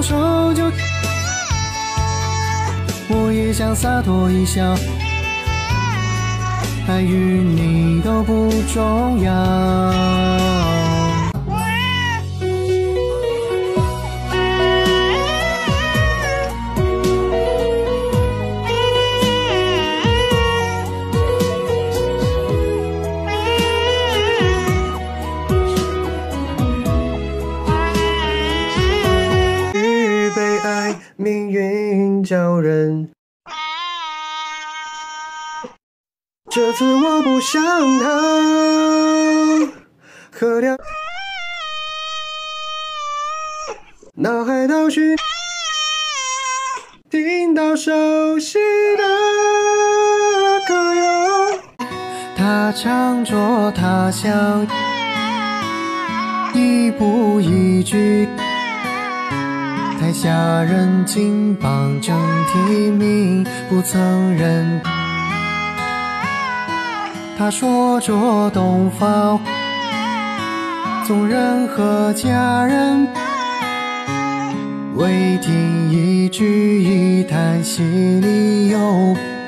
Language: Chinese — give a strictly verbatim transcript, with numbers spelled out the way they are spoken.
放手就，我也想洒脱一笑，爱与你都不重要。被爱，命运叫人。这次我不想逃，喝掉脑海倒叙，听到熟悉的歌谣，他唱着他乡，一步一句。台下人金榜正题名，不曾认。他说着东方，纵人和家人，未听一句一叹息里有。